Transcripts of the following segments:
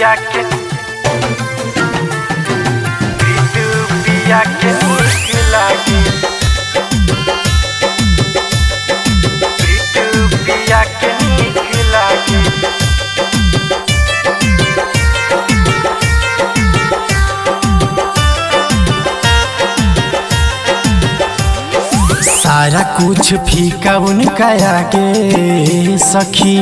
पिया के नीक लागे। पिया के नीक लागे। सारा कुछ फीका उनका आगे सखी,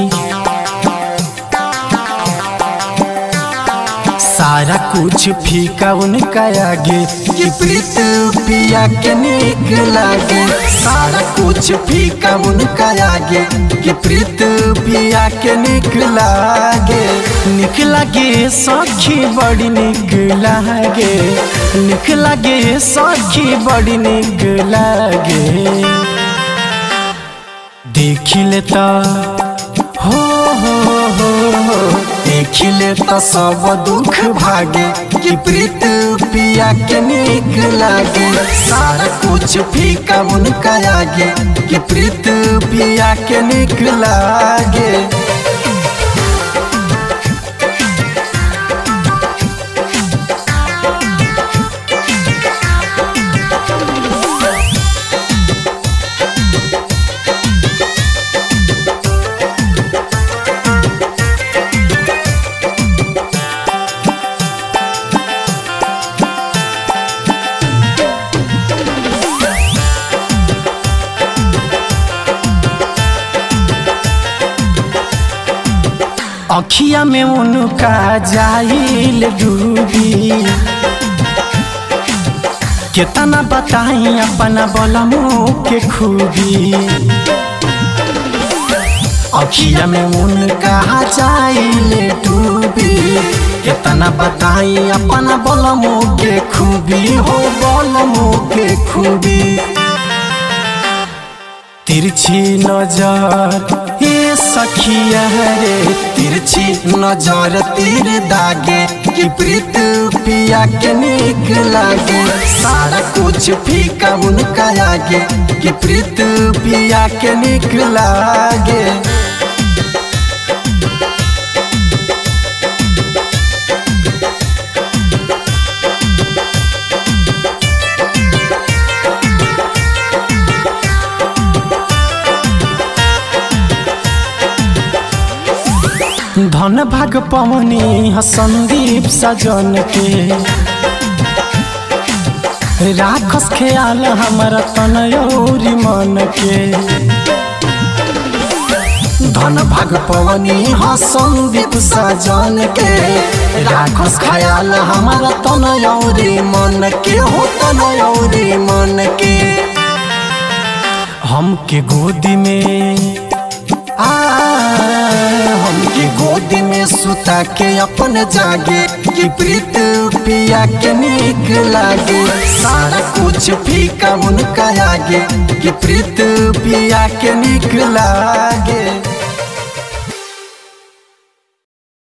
सारा कुछ फीका उनका आगे कि प्रीत पिया के नीक लागे। सारा कुछ फीका उनका आगे कि प्रीत पिया के नीक लागे। नीक लागे सखी बड़ी नीक लागे, नीक लागे सखी बड़ी नीक लागे। देखिले तो हो देखिले तो सब दुख भागे कि प्रीत पिया के नीक लागे। सारा कुछ फीका उनका आगे कि प्रीत पिया के नीक लागे। अखिया में उनका जाइल डूबी, कितना बताई अपना बलमो के खूबी। अखिया में उनका जाइल डूबी, कितना बताई अपना बलमो के खूबी। हो बलमो के खूबी। तिरछी नजर हे सखिया रे, तिरछी नजर तीर दागे कि प्रीत पिया के नीक लागे। सारा कुछ फीका उनका आगे कि प्रीत पिया के नीक लागे। धन भाग पवनी संदीप सजन के, राखस ख्याल हमारा तनयोरी मन के। धन भाग पवनी संदीप सजन के, राखस ख्याल हमारा तनयोरी मन के। हो तनयोरी मन के। हमके गोदी में हमके गोदी में सुता के अपन जागे कि प्रीत पिया के नीक लागे। सारा कुछ फीका उनका आगे कि प्रीत पिया के नीक लागे।